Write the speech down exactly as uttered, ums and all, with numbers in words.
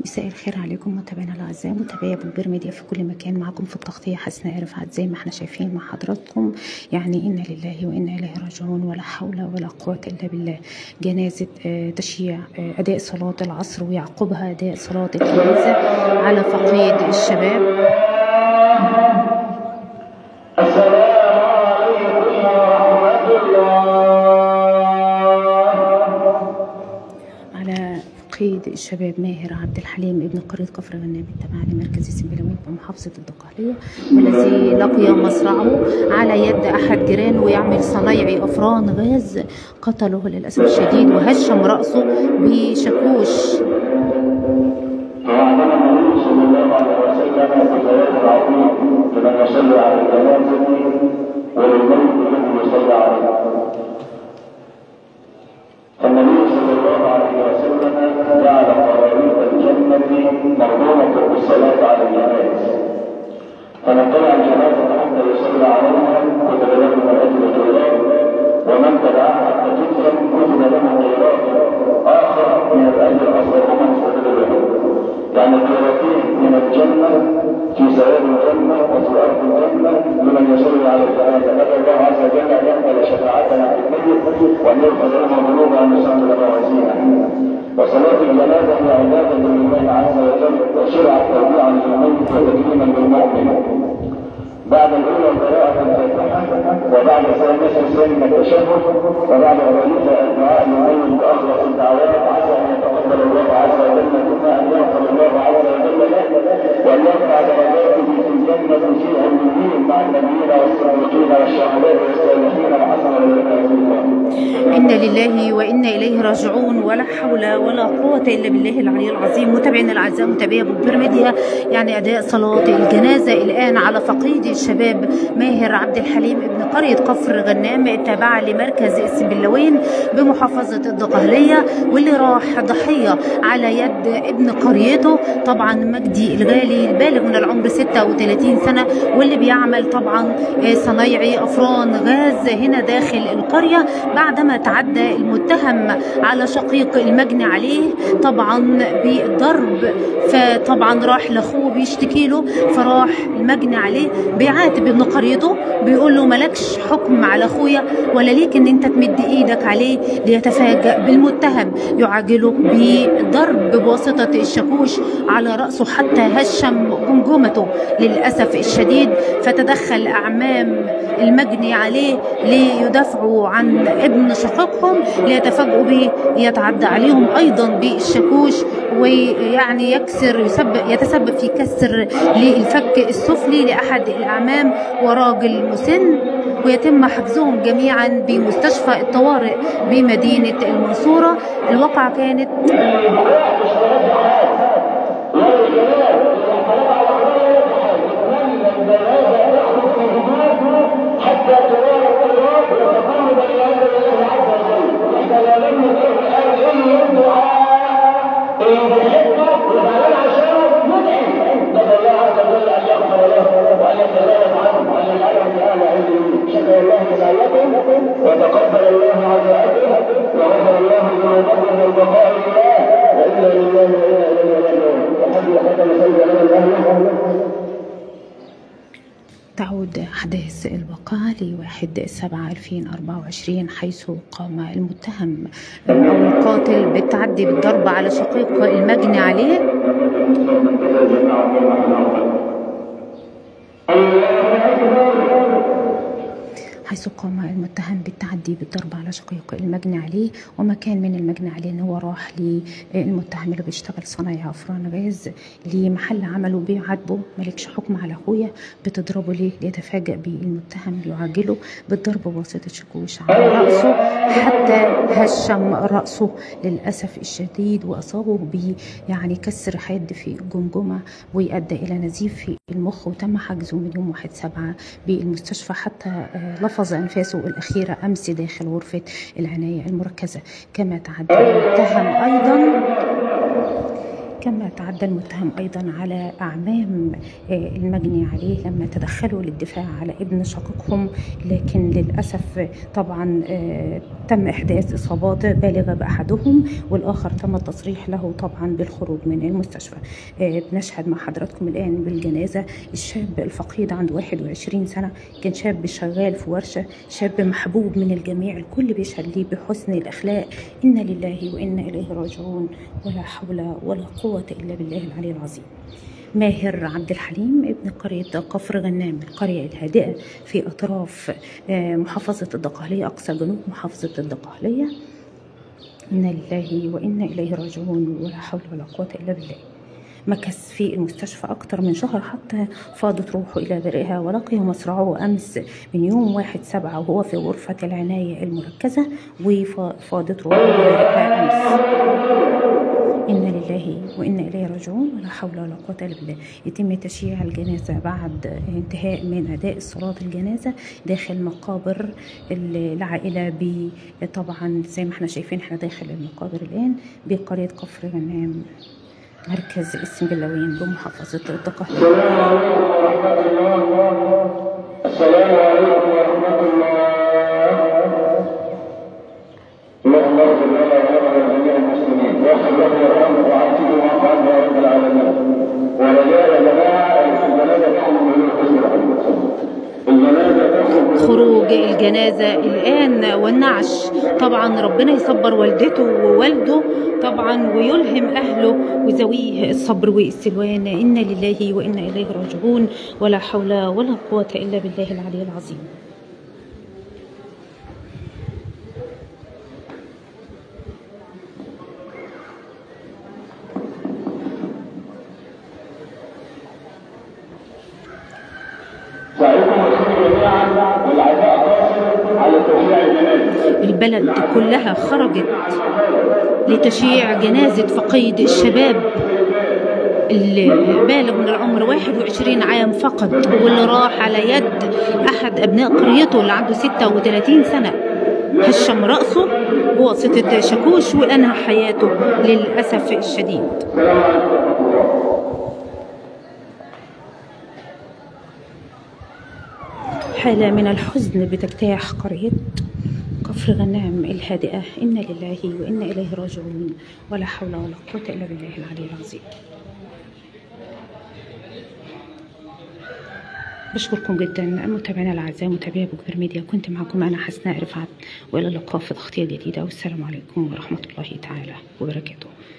مساء الخير عليكم متابعينا الاعزاء، متابعي بلبير ميديا في كل مكان. معكم في التغطيه حسناء رفعت زي ما احنا شايفين مع حضراتكم. يعني انا لله وانا اليه راجعون، ولا حول ولا قوه الا بالله. جنازه تشييع اداء صلاه العصر ويعقبها اداء صلاه الجنازه على فقيد الشباب. السلام عليكم ورحمه الله. فقيد الشباب ماهر عبد الحليم ابن قرية كفر غنام التابعة لمركز السنبلاوين بمحافظة الدقهلية، والذي لقي مصرعه على يد أحد جيرانه ويعمل صنايعي أفران غاز. قتله للأسف الشديد وهشم رأسه بشاكوش. وعندما النبي صلى الله عليه وسلم في الآيات العظيمة لمن يصلي على الجنازة وللميت الذي يصلي عليه. النبي صلى الله عليه وسلم جعل قراريط الجنة مرهونة بالصلاة على الجنائز، فمن تبع الجنازة حتى يصلي عليها كتب له من أجل قيراط، ومن تبعها حتى تدفن كتب له قيراط آخر من الأجر أصغر من استدل له. يعني قيراطين من الجنة في ثواب الجنة وفي أرض الجنة لمن يصلي على الجنازة. نسأل الله عز وجل أن يقبل شفاعتنا في الميت وأن يغفر لنا ذنوبنا وأن يسامح موازيننا. وصلاة الجنازة هي عبادة لله عز وجل، وشرعت توقيعا للميت وتكريما للمؤمن. بعد الأولى قراءة الفاتحة، وبعد ثالثة سلم التشهد، وبعد الرابعة الدعاء للميت بأخلص الدعوات، عسى أن يتقبل الله عز وجل منا، أن يغفر الله عز وجل له، وأن يرفع درجاته في الجنة في عليين مع النبيين والصديقين والشهداء والصالحين وحسن أولئك رفيقا. إنا لله وإنا إليه راجعون، ولا حول ولا قوة إلا بالله العلي العظيم. متابعينا الأعزاء، متابعي بلبير ميديا، يعني أداء صلاة الجنازة الآن على فقيد الشباب ماهر عبد الحليم ابن قرية كفر غنام التابعة لمركز السنبلاوين بمحافظة الدقهلية، واللي راح ضحية على يد ابن قريته طبعا مجدي الغالي البالغ من العمر ستة وثلاثين سنة، واللي بيعمل طبعا صنايعي أفران غاز هنا داخل القرية، بعدما تعدى المتهم على شقيق المجني عليه طبعا بالضرب. فطبعا راح لاخوه بيشتكي له، فراح المجني عليه بيعاتب ابن قريته، بيقول له مالكش حكم على اخويا ولا ليك ان انت تمد ايدك عليه. ليتفاجأ بالمتهم يعاجله بالضرب بواسطة الشاكوش على رأسه حتى هشم جمجمته للأسف الشديد. فتدخل أعمام المجني عليه ليدافعوا عن ابن شقيقهم، ليتفاجئوا به يتعدى عليهم أيضا بالشاكوش، ويعني يكسر يسبب يتسبب في كسر للفك السفلي لأحد الأعمام وراجل مسن، ويتم حجزهم جميعا بمستشفى الطوارئ بمدينة المنصورة. الواقعة كانت وتقبل الله عزاءته وغفر الله ذنوبهم والبقاء لله وإنا لله وإنا إليه راجعون. وحد حتى نسلم على الأهل. تعود أحداث الواقعة لواحد سبعة ألفين وأربعة وعشرين، حيث قام المتهم أو القاتل بالتعدي بالضرب على شقيق المجني عليه. حيث قام المتهم بالتعدي بالضرب على شقيق المجني عليه، وما كان من المجني عليه ان هو راح للمتهم اللي بيشتغل صنايعي افران غاز لمحل عمله بيعاتبه مالكش حكم على اخويا، بتضربه ليه؟ ليتفاجأ بالمتهم يعاجله بالضرب بواسطة شاكوش على رأسه حتى هشم رأسه للأسف الشديد، وأصابه ب يعني كسر حاد في الجمجمة ويؤدى إلى نزيف في المخ، وتم حجزه من يوم واحد سبعة بالمستشفى حتى لفظ أنفاسه الأخيرة أمس داخل غرفة العناية المركزة. كما تعدى المتهم أيضا كما تعدى المتهم أيضا على أعمام المجني عليه لما تدخلوا للدفاع على ابن شقيقهم، لكن للأسف طبعا تم إحداث إصابات بالغة بأحدهم، والآخر تم التصريح له طبعا بالخروج من المستشفى. بنشهد مع حضراتكم الآن بالجنازة الشاب الفقيد عنده واحد وعشرين سنة، كان شاب شغال في ورشة، شاب محبوب من الجميع، الكل بيشهد ليه بحسن الأخلاق. إنا لله وإنا إليه راجعون، ولا حول ولا قوة إلا بالله العلي العظيم. ماهر عبد الحليم ابن قرية كفر غنام، القرية الهادئة في أطراف محافظة الدقهلية، أقصى جنوب محافظة الدقهلية. إنا لله وإنا إليه راجعون، ولا حول ولا قوة إلا بالله. مكث في المستشفى أكثر من شهر حتى فاضت روحه إلى برئها، ولقي مصرعه أمس من يوم واحد سبعة وهو في غرفة العناية المركزة، وفاضت روحه إلى برئها أمس. إنا لله وإنا إليه راجعون، ولا حول ولا قوة إلا بالله. يتم تشييع الجنازة بعد انتهاء من أداء صلاة الجنازة داخل مقابر العائلة، طبعا زي ما احنا شايفين احنا داخل المقابر الآن بقرية كفر غنام، مركز السنبلاوين بمحافظة الدقهلية. السلام عليكم ورحمة الله. اللهم اغفر لنا ولنا جميع المسلمين، واغفر له وارحمه وعافيه واعف عنه يا رب العالمين. ورجاء يا جماعة الجنازة تخرج من حسن رحمة خروج الجنازة الآن والنعش. طبعا ربنا يصبر والدته ووالده طبعا، ويلهم أهله وذويه الصبر والسلوان. إنا لله وإنا إليه راجعون، ولا حول ولا قوة إلا بالله العلي العظيم. البلد كلها خرجت لتشييع جنازة فقيد الشباب اللي بالغ من العمر واحد وعشرين عام فقط، واللي راح على يد أحد أبناء قريته اللي عنده ستة وثلاثين سنة، هشم رأسه بواسطة شاكوش وأنهى حياته للأسف الشديد. حالة من الحزن بتجتاح قرية كفر غنام الهادئة. إنا لله وإنا إليه راجعون، ولا حول ولا قوة إلا بالله العلي العظيم. بشكركم جدا متابعينا الأعزاء، متابعي بوكبير ميديا. كنت معكم أنا حسناء رفعت، وإلى اللقاء في تغطية جديدة، والسلام عليكم ورحمة الله تعالى وبركاته.